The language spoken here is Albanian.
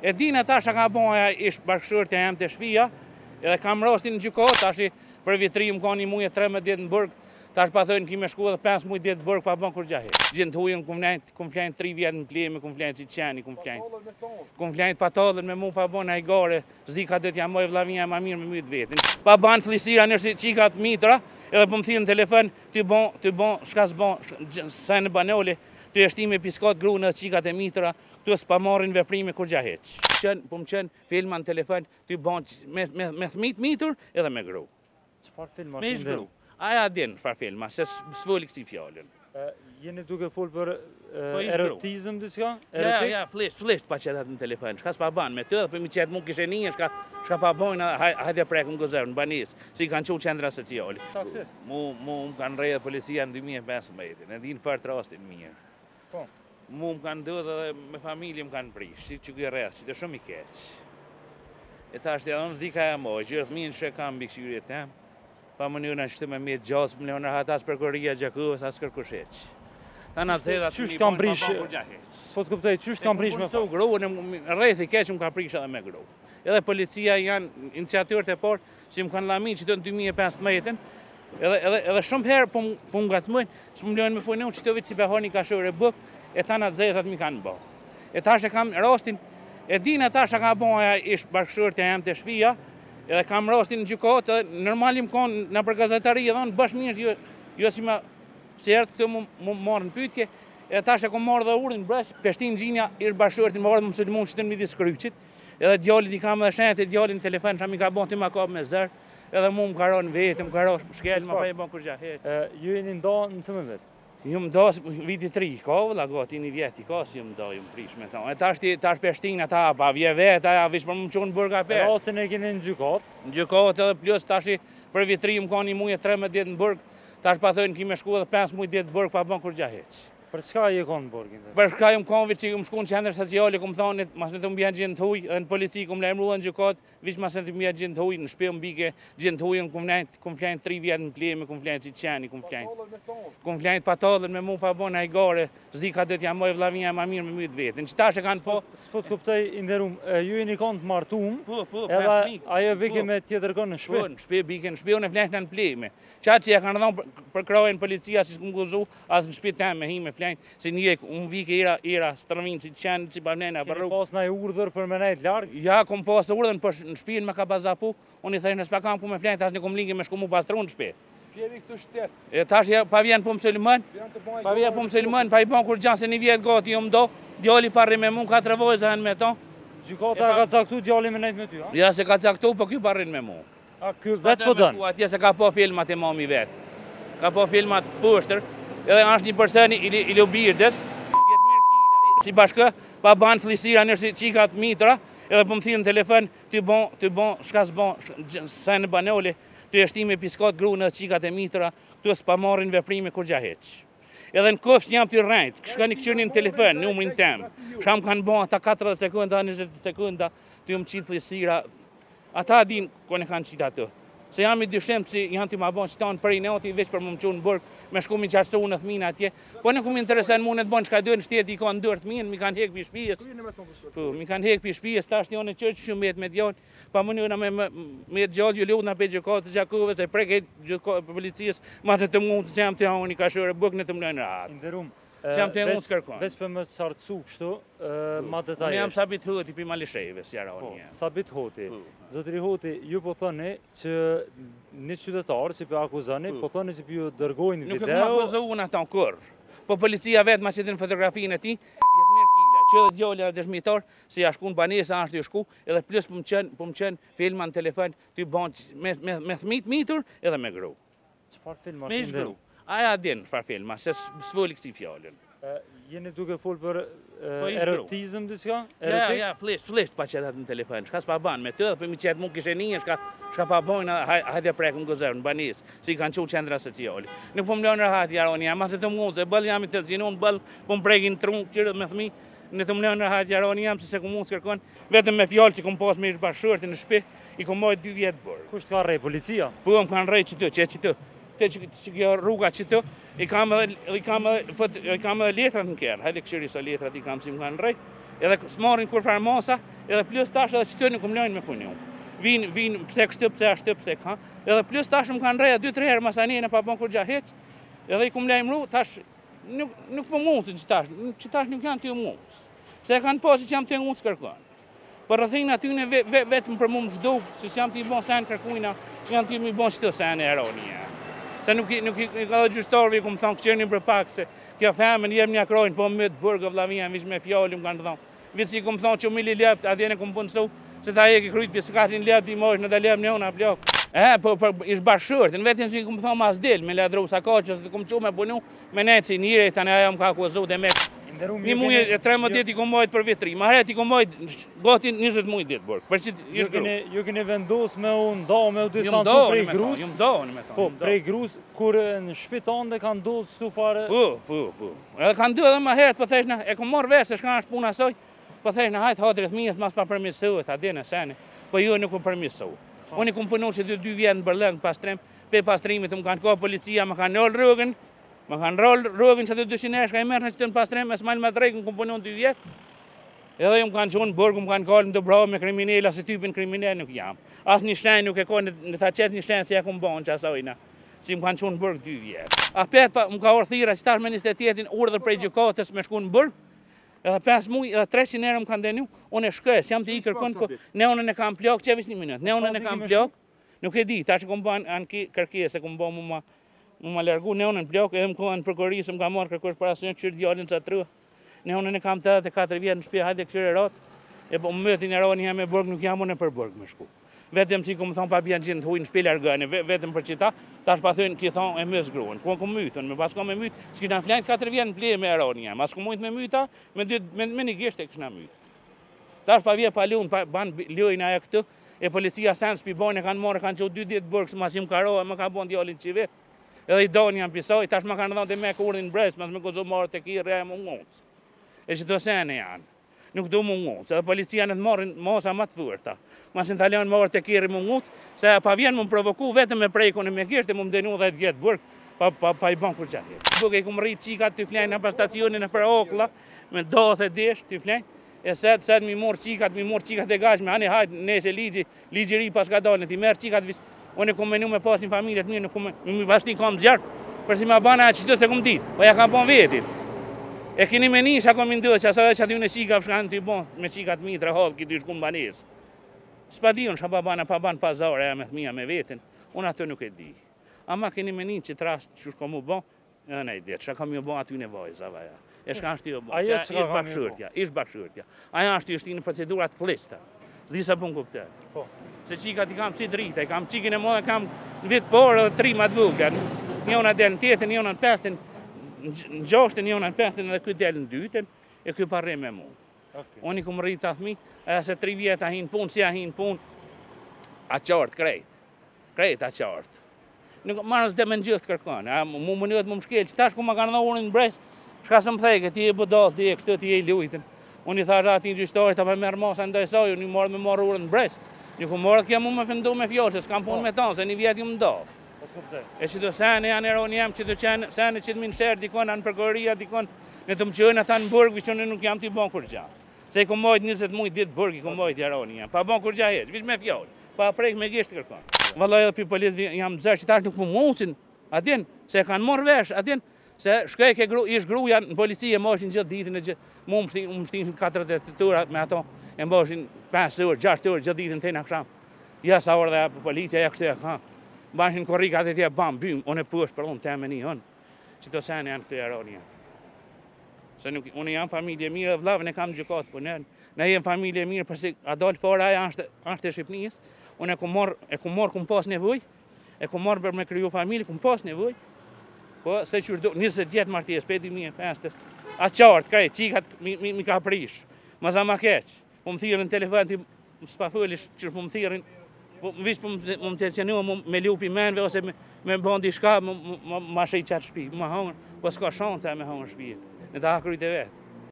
E din ata që ka bon aja ish bashkëshortja jam të shtëpia, edhe kam rastin në gjykatë, tash për vitri më ka një muaj e 13 ditë në burg, tash pa thënë ki me shku edhe 5 muaj ditë në burg pa bën kur gjahe. Gjendë hujën kum flajnë 3 vjetë në pleme, kum flajnë qiqeni, kum flajnë patallën me mu pa bën hajgare, zdi ka dëtë jam moj vllavinja ma mirë me mytë vetin. Pa ban flisira nërsi qikat mitra, edhe po më thinë në telefon, ty bon, shka s'bon, sa në banole, ty eshtime piskat grunë edhe qikat e mitra, tu s'pa marrin veprime kur gjaheq. Po më qenë filma në telefon, ty bon me thmit mitur edhe me gru. Çfarë filma? Me ish gru. Aja din çfarë filma, se s'foli kësi fjallin. Jeni duke fol për erotizëm diçka? Ja, flisht pa qetat në telefon, shka s'pa ban, me të dhe për mi qetë mu kishe një, shka pa bojnë, hajde prekën gëzërë në banis, si kanë qu qendra sociali. Taksist? Mu më kanë rejë policia në 2015, në din fart rastin mirë. Po. Mu më kanë dëdhe dhe me familje më kanë prish, si që gërës, si të shumë i keq. E ta është edhe unë zdi ka e moj, gjithë minë që kam bikëshyri e tem, pa më njërë në qëtë me mjetë gjasë, më njërë në hatas për kërria gjakuvës, asë kërkusheq. Ta në të zedat Qysht kam prish, s'po të kuptoj, qysht kam prish me fa? Rreth i keq më ka prish edhe me gru. Edhe policia janë iniciatorët e parë, që më kanë lamin që të në 2015, edhe shumë herë po më gacmojnë, që më lojnë me punu që të vitë si behoni ka shore buk, e ta në të zezat mi kanë bo. E ta që kam rastin, e din ata që ka bo aja ish bashkëshortja jam të shtëpia, edhe kam rastin në gjykatë, normalim konë në për gazetari, edhe në bësh mirë, jo si ma qertë këtë më marrë në pytje, edhe ta që kom marrë dhe urdin, bresh, peshtin gjinja ish bashkëshortin më ardhë më sëllimun që të në midis kryqit, edhe djallit i kam edhe shenjët e djallit në telefon, që mi ka bon të ma kap me zërë, edhe mu më karon vetë, më karon shkel, më pa e bon kur gjahet. Ju jeni nda në cëmën vetë? Ju më da viti 3, ka vëlla gati një vjeti, ka si ju më da, ju më prish me thonë. E tash peshtin ata, pa vje vetë, aja vish për më qonë burga për. Rastin e keni në gjykatë? Në gjykatë edhe plus tash për vitri më ka një muaj e 13 ditë në burg, tash pa thënë ki me shku edhe 5 muaj ditë në burg pa bën kur gjaheq. Për çka je konë në burgin? Për shka ju më konë që më shku në qendër sociale, ku më thonë, mas në të më bjenë gjendë të huj, në polici, ku më lejmruan në gjykatë, vish mas në të më bjenë gjendë të huj, në shpe më bike gjendë të hujën, ku më flajnë 3 vjetë në pleme, ku më flajnë qiqeni, ku më flajnë patallën me mu pa bon hajgare, zdi ka dëtë jam moj vllavinja ma mirë me mytë vetin. Qëta që kanë po... S'po të kuptoj, inderum, ju jeni konë të martum, edhe ajo vike me tjetër konë në shpe? Po, në shpe bike, në shpe unë e flajnë në pleme. Qatë që ja kanë dhonë për krajën policia, si s'kum guzu, as në shpe tem me hi me flajnë, si një unë vike era stërvin që qenë që banena për rrugë. Keni pas në e urdhër për me nejtë largë? Ja, kom pas të urdhën për në shpinë me ka bazapu, unë i thejnë në s'pa kam ku me flajnë, tash një kom lingi me shku mu pastru në shpe. S'kjeri këtë shtetë? E tash pa vjen po Mësulman, pa i bon kur gjanë se një vjetë gati ju më do, djali parri me mu, 4 vojza me to. Gjykata ka caktu djali me nejtë me ty, a? Ja, se ka caktu, po kjo parrin me mu. A, kjo vetë po dënë? Atje se ka po filmat e mami vetë. Ka po filmat pushtër, edhe është një personi i Lubirdes, jetë mirë kila, si bashkë, pa ban flisira nërsi qikat mitra, edhe po më thinë në telefon, ty bon, shka s'bon, sa në banole, ty eshtime piskat grunë edhe qikat e mitra, tu s'pa marrin veprime kur gjaheq. Edhe në kofës jam të rrejtë, shka një këqyrni në telefon, në umrin tem, shka më kanë bon ata 40 sekunda, 20 sekunda, ty më qitë flisira, ata din kone kanë qitë atë. Se jam i dyshim që janë të ma bon që tanë për i neoti veç për më më qunë në burg, me shku mi qarësu në thmina atje. Po në ku mi interesën mu në të bon që ka dërë në shteti i ka në dërë thminë, mi kanë hek për shpijes. Mi kanë hek për shpijes, ta është një në qërë që shumë jetë me djallë. Pa më njëna me gjallë ju ljutë në pe gjëkatë gjakuve, se preke policijës, ma që të mundë që jam të janë një kashore buk në të më lojnë rahat. Veç për më sartësu kështu, ma detajesht. Unë jam Sabit Hoti për Malishejve, si jara unë jam. Sabit Hoti. Zotri Hoti, ju po thëni që një qytetarë që për akuzani, po thëni që për ju dërgojnë video... Nuk e më akuzu unë ata në kur. Po policia vetë ma që të në fotografinë e ti, jetë mirë kila. Që dhe djolja dhe dëshmitar, si ashku në banesa, ashtu i shku, edhe plus po më qenë filma në telefon, ty bon me thmit mitur edhe me gru. Qëfar filma me shumë dhe? Aja din çfarë filma, se s'foli kësi fjallin. Jeni duke fol për erotizëm diçka? Ja, flisht pa qetat në telefon, shka s'pa ban, me të dhe për mi qetë mu kishe një, shka pa bojnë, hajde prekë në gëzërë në banis, si kanë qu qendra sociali. Nuk po më lënë rahat jaroni, jam asë të mundë, se bëllë jam i të zinon, bëllë po më prekin trunë, qërët me thmi, në të më lënë rahat jaroni jam, se se ku mundë s'kërkon, vetëm me fjallë që kom pas me ish bashkëshorti në shpi, i kom mojt 2 vjetë bërë. Kusht ka rej, policia? Po, më kanë rej që të, që kjo rruga që të, i kam edhe letrat në kërë, hajde këshiri sa letrat i kam si më kanë rej, edhe s'marin kur farmasa, edhe plus tash edhe qëtë nuk më lojnë me punë. Vinë pse kështu, pse ashtu, pse ka. Edhe plus tash më kanë rreja 2-3 herë masanine pa bën kur gja heq. Edhe I kum lajmëru, tash nuk më mundsin që tash nuk janë të mundës. Se kanë pasi që jam të mundës kërkon. Por rrethin aty në vetëm për mua më zhduk, se jam të I bën sen kërkuina, janë të më bën çdo sen e eroni. Se nuk ka gjyqtarëve ku më thonë këqenin për pak se kjo femën jem një akrojnë, po më të burgë vllavia vish me fjalë më kanë thonë. Vetë si ku më thonë që mili lept, atje ne ku më punësu, se ta e ke kryt pjesëkatin lept I mosh në ta lep në ona blok. Po ish bashkëshort, në vetën si ku më thonë mas del, me ladru sa ka që ku më çu me punu, me ne si njëre tani ajo më ka akuzuar dhe me. Një muj e 13 ditë I ku mojt për vitri, ma herët I ku mojt gati 20 muj ditë burg. Ju keni vendos me u nda, me u distancu prej grus? Ju mdohën me thonë. Po, prej grus, kur në shpitan dhe kanë ndodhë stu fare? Po. Edhe kanë ndodhë edhe ma herët, po theshna, e ku morë vesh se shka është puna soj, po theshna, hajtë hadrët mijës, mas pa përmisohet, a dhe në sene, po ju nuk më përmisohet. Unë I kum punu që 2 vjetë në bërlëng pastrim, pe pastrimit më kanë ka policia, më kanë rollë rrugën, më kanë rollë rrugën që të 200 herë shka I mërë në qëtë në pastrim, e s'malë më drejkën kum punu në 2 vjetë. Edhe ju më kanë qonë burg, më kanë kallë më dëbrahë me kriminella, se typin kriminell nuk jam. As një shenjë nuk e ka në ta qetë një shenjë si e kum bonë që asojna, si më kanë qonë burg 2 vjetë. A petë pa më ka orë thira që tash me 27 urdhër prej gjykatës me shku në burg, edhe 5 muj, edhe 300 herë më kanë denu, unë e shkës, jam të I kërkon, po neonën e kam plak, qevis një minutë, neonën e kam plak, nuk e di, tash kum ban anë kërkesë, kum ban mu ma largu neonën plak, edhe më kohën prokurisë më ka marrë kërkosh para së një qyrë djallin që atërua. Neonën e kam 84 vjetë në shpje, hajde këshire ratë, e po më mëtin e rani jam e burg, nuk jam unë për burg me shku. Vetëm si ku më thonë pa bjanë gjinë të hujnë shpje largëne, vetëm për qita, tash pa thënë ki thonë e mësë gruën. Ku mytën, me pas ka me mytë, që kishtë në flanjtë 4 vjetë në plejë me rani jam, as ku mujtë me myta, me një gisht e kishtë në mytë. Tash pa vje pa lunë, pa banë lojnë aja këtu, e policia sen s'pi bojnë e kanë marrë, kanë që 2 ditë burg, s'ma qim karohe, më ka bon djallin qive. Edhe I doni jam pisoj, tash më kanë dhënë dhe me kurdin brez, mas me gozo marrë të ki re më ngocë. E që të sene janë, nuk do më ngocë, edhe policia në të marrin masa më të thurta. Mas në talion marrë të kiri më ngocë, se pa vjen më provoku vetëm me prejkun e me girtë, më denu 10 vjetë burg, pa I ban kur qahje. Buk e ku më rritë qikat të flenjë në për stacionin e për okla, me dohë dhe desh të flenjë, e set mi morë qikat e gashme, ani hajtë neshe ligji ri pas ka dalën, ti merë qikat vishë. Unë e ku menu me pas një familje të mirë, nuk bashkëni kam zjarë, përsi ma bana e qëtë se kum ditë, po ja kam bon vetin. E kini me një shako mi ndëtë që asaj që aty në qika shkanë të I bon, me qikat mitra halë, këtë ishë kumë banesë. S'pa di unë shka pa ban pazare e me thmija me vetin, unë atë nuk e di. Ama kini me një që të rast që shko mu bon, e në I ditë, shka kam ju bon aty në vajzava ja. E shka është ju bon, ishë bakshërtja. Aja është ju shti në procedurat flishta, dhisa pun kuptër. Se qikat I kam si drita, I kam qikin e modhe, kam në vitë por edhe 3 ma dvugla. Njona del në tjetën, njona në pestin, në gjoshtën, njona në pestin, edhe këtë del në dytën, e këtë parre me mu. Unë I kumë rritë athmi, e se 3 vjetë a hinë punë, si a hinë punë, a qartë, krejt a qartë. Nuk marës dhe me në gjithë kërkone, mu më njëtë mu më shkelë, që tash ku ma kanë dhe unë në bres, shka së më theke, ti e budal, ti e këtë, ti e lujtën. Unë I thash ati në gjyshtorit, ta pa merë masa ndaj saj, unë I marë me marë urën në bres. Një ku morët kja mu me fëndu me fjallë, që s'kam punë me tanë, se një vjetë ju më ndavë. E që do sene janë eroni jem, që do sene që të minë shërë, dikon anë përgoria, dikon në të më qëjnë ata në burg, që në nuk jam t'i bon kur gja. Se I ku mojtë 20 mujtë ditë burg, I ku mojtë eroni jem, pa bon kur gja heq, vish me fjallë, pa prejkë me gisht kërkon. Vallaj edhe për politë jam zërë që tash nuk më mucin, adin, se kanë morë vesh, adin, se shkej ke ish gruja në policie, moshin gjithë ditën e gjithë, mu më shtin 40 tura me ato, e moshin 5 orë, 6 orë, gjithë ditën të në kësham. Ja sa orë dhe policia, ja kështu e ka. Bashin korrikat e tje, bam, bym, unë e push për unë, teme një hënë, që të sene janë këtë eroni janë. Se unë jam familje mirë, vlavën e kam në gjukatë për nërën, ne jem familje mirë, përsi Adolf Fora aja është e Shqipnijës, unë e ku morë, kum pas nevoj, e ku morë për me kryu familje, kum pas nevoj, po se që 20 vjetë martjes, për 2005, a qartë, krejt, qikat mi ka prish, ma za ma keq, po më thirën telefon, ti s'pa fëllish, që po më thirën, vish po më të qenua me lupi menve, ose me bondi shka, ma shej qatë shpi, ma hongër, po s'ka shanca me hongër shpi, në ta akryt e vetë.